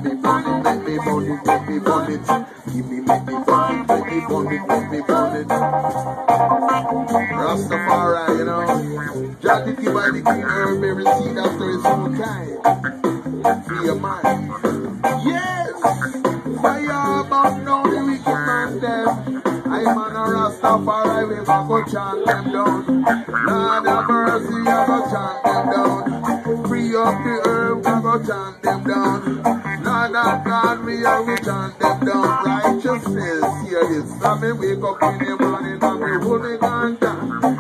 me burn it, make me burn it, make me burn it. Give me, make me burn it, make me burn it, make me burn it. Rastafari, you know. Jah the king by the king, herb every seed after his own kind. Free your mind. Yes! Fire about now the wicked man them. I'm on a Rastafari, we go chant them down. Lord have mercy, I go chant them down. Free up the herb, I go chant them down. Lord of God, we are go chant them down. Righteousness, hear this. I me wake up in the morning and me hold me gun down.